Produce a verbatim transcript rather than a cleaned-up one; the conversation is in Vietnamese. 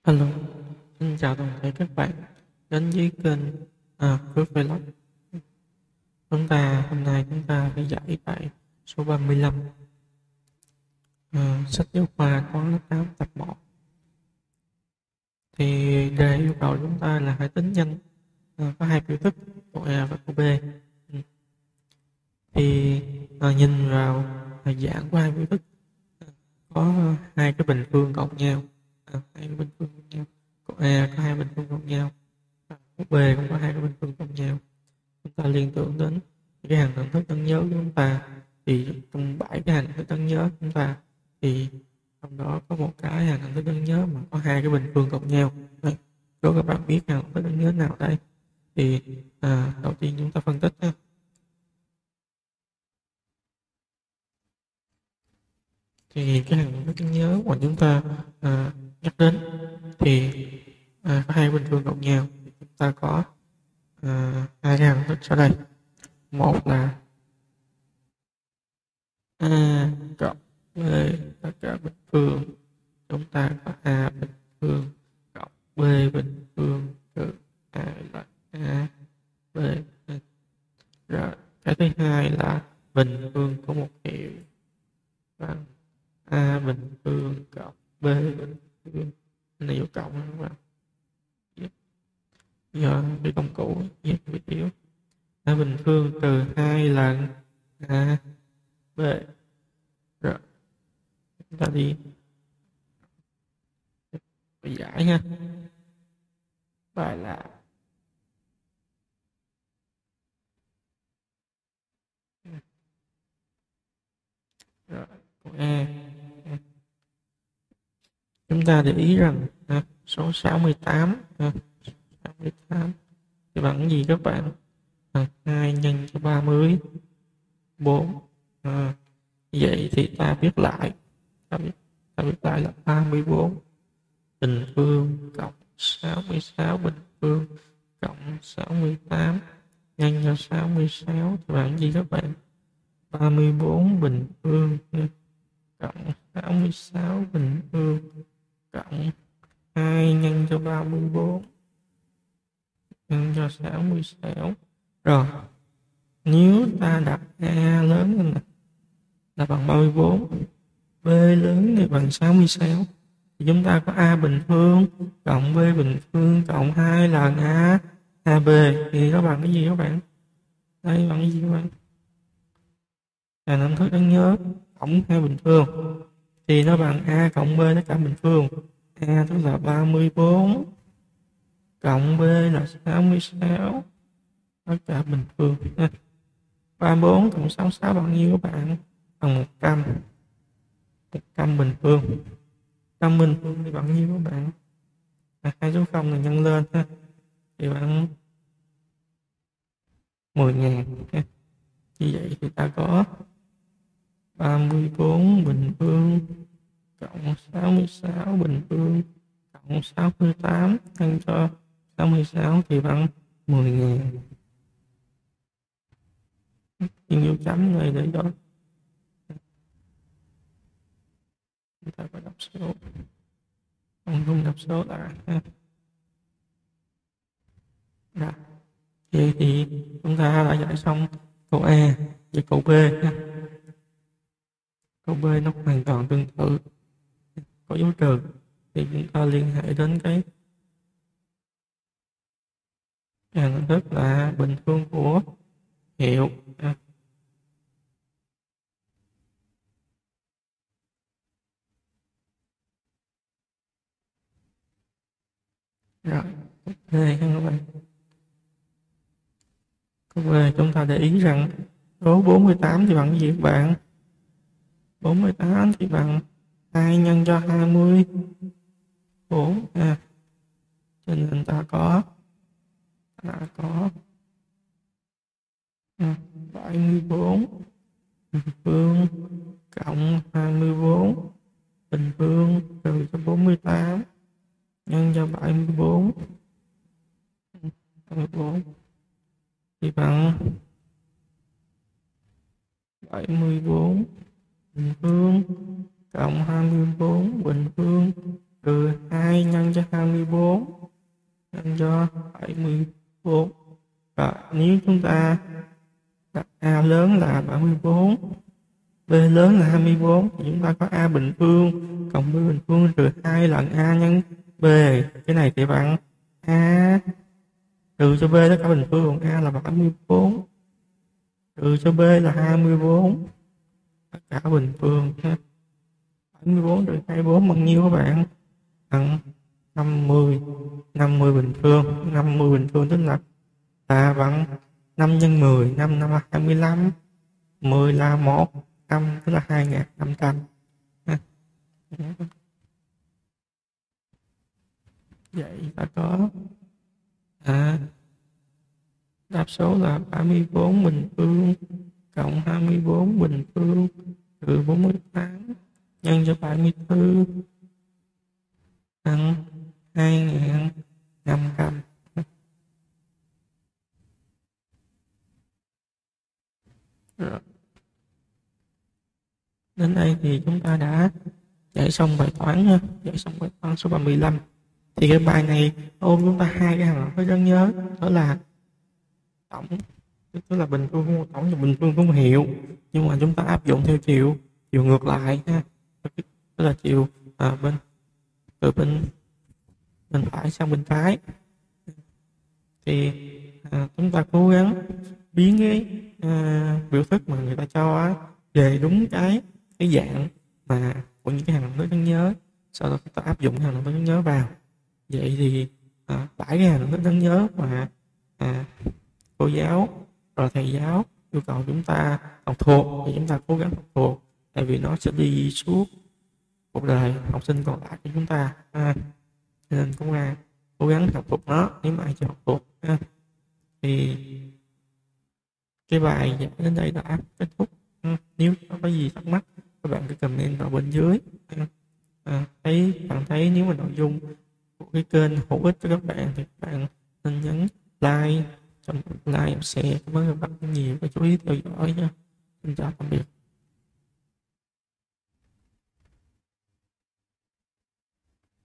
Hello, xin chào toàn thể các bạn đến với kênh à, Phước Vlog. Chúng ta hôm nay chúng ta phải giải bài số ba mươi lăm, à, sách giáo khoa toán lớp tám tập một. Thì đề yêu cầu chúng ta là hãy tính nhanh à, có hai biểu thức câu A và câu B. Ừ. Thì à, nhìn vào à, dạng của hai biểu thức à, có hai cái bình phương cộng nhau, à, hai cái bình phương cộng nhau. Câu A có hai bình phương cộng nhau, câu B cũng có hai cái bình phương cộng nhau. Chúng ta liên tưởng đến cái hàng đẳng thức đáng nhớ của chúng ta, thì trong bảy cái hàng đẳng thức đáng nhớ của chúng ta thì trong đó có một cái hàng đẳng thức đáng nhớ mà có hai cái bình phương cộng nhau. Đây, đố các bạn biết hàng đẳng thức đáng nhớ nào đây? Thì à, đầu tiên chúng ta phân tích ha. Thì cái hàng đẳng thức đáng nhớ mà chúng ta à, nhắc đến thì à, có hai bình phương cộng nhau. Thì chúng ta có à, hai cái hàng đẳng thức sau đây. Một là A cộng B tất cả bình phương, chúng ta có A bình phương cộng B bình phương trừ A là A B. Rồi cái thứ hai là bình phương của một hiệu bằng A bình phương cộng B bình phương. Cái này vô cộng các bạn. Giờ cái công cụ viết viết yếu. A bình phương trừ hai lần A B. Rồi chúng ta đi bài giải ha. Bài là rồi câu A. Chúng ta để ý rằng à, số sáu mươi tám à, sáu mươi tám thì bằng cái gì các bạn? À, hai nhân cho ba mươi bốn. À, vậy thì ta viết lại ta viết, ta viết lại là ba mươi bốn bình phương cộng sáu mươi sáu bình phương cộng sáu mươi tám nhân cho sáu mươi sáu thì bằng gì các bạn? ba mươi bốn bình phương cộng sáu mươi sáu bình phương cộng hai nhân cho ba mươi bốn nhân cho sáu mươi sáu. Rồi nếu ta đặt A lớn hơn này là bằng ba mươi bốn, B lớn thì bằng sáu mươi sáu, thì chúng ta có A bình phương cộng B bình phương cộng hai lần A A B thì nó bằng cái gì các bạn? Đây bằng cái gì các bạn? Là năm thức đáng nhớ tổng hai bình phương thì nó bằng A cộng B tất cả bình phương. A tức là ba mươi bốn cộng B là sáu mươi sáu tất cả bình phương. ba mươi bốn cộng sáu mươi sáu bằng nhiêu các bạn? Bằng một trăm. một trăm bình phương. một trăm bình phương thì bằng nhiêu các bạn? À, hai số không là nhân lên ha. Thì bằng mười ngàn. Như vậy thì ta có ba mươi bốn bình phương cộng sáu mươi sáu bình phương cộng sáu mươi tám nhân cho sáu mươi sáu thì bằng mười ngàn. Nhưng dấu chấm này để cho chúng ta phải đọc số, không không đọc số lại ha. Rồi vậy thì chúng ta đã giải xong câu A và câu B ha. Câu B nó hoàn toàn tương tự, có dấu trừ thì chúng ta liên hệ đến cái hàng thức là bình phương của hiệu ha. Rồi câu B ha các bạn. Câu B chúng ta để ý rằng số bốn mươi tám thì bằng cái gì các bạn? bốn mươi tám thì bằng hai nhân cho hai mươi bốn ha. Cho nên ta có ta có bảy mươi bốn bình phương cộng hai mươi bốn bình phương trừ cho bốn mươi tám nhân cho bảy mươi bốn bảy mươi bốn thì bằng bảy mươi bốn bình phương cộng hai mươi bốn bình phương trừ hai hai nhân cho hai mươi bốn nhân cho bảy mươi bốn. Và nếu chúng ta đặt A lớn là bảy mươi bốn, B lớn là hai mươi bốn, thì chúng ta có A bình phương cộng B bình phương trừ hai lần A nhân B. Cái này thì bằng A trừ cho B tất cả bình phương, A là bảy mươi bốn trừ cho B là hai mươi bốn tất cả bình phương. bảy mươi bốn trừ hai mươi bốn bằng nhiêu các bạn? Bằng năm mươi. năm mươi bình phương, năm mươi bình phương tức là là bằng năm nhân mười, năm năm là hai mươi lăm, mười là một trăm tức là hai nghìn năm trăm. Vậy ta có à, đáp số là ba mươi bốn bình phương cộng hai mươi bốn bình phương trừ bốn mươi tám nhân cho bảy mươi tư bằng hai nghìn năm trăm. Rồi. Đến đây thì chúng ta đã giải xong bài toán nha, giải xong bài toán số ba mươi lăm. Thì cái bài này ôm chúng ta hai cái hàng phải đáng nhớ, đó là tổng, tức là bình phương của tổng và bình phương của hiệu, nhưng mà chúng ta áp dụng theo chiều chiều ngược lại ha, tức là chiều à, bên từ bên bên phải sang bên trái. Thì à, chúng ta cố gắng biến cái à, biểu thức mà người ta cho á, về đúng cái cái dạng mà của những cái hàng động thức đáng nhớ, sau đó chúng ta áp dụng hàng động thức đáng nhớ vào. Vậy thì à, bảy cái hàng động thức đáng nhớ mà à, cô giáo rồi thầy giáo yêu cầu chúng ta học thuộc thì chúng ta cố gắng học thuộc, tại vì nó sẽ đi suốt cuộc đời học sinh còn lại của chúng ta à, nên cũng là cố gắng học thuộc nó nếu mà ai chưa học thuộc ha. Thì cái bài giải đến đây đã kết thúc. À, nếu có gì thắc mắc các bạn cứ comment vào bên dưới. À, à, thấy bạn thấy nếu mà nội dung của cái kênh hữu ích cho các bạn thì các bạn nên nhấn like, like, share. Cảm ơn các bạn nhiều và chú ý theo dõi nha. Xin chào tạm biệt.